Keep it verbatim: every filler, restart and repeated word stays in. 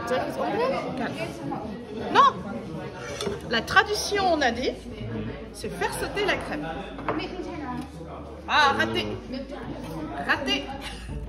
Non. La tradition, on a dit, c'est faire sauter la crème. Ah, raté. Raté.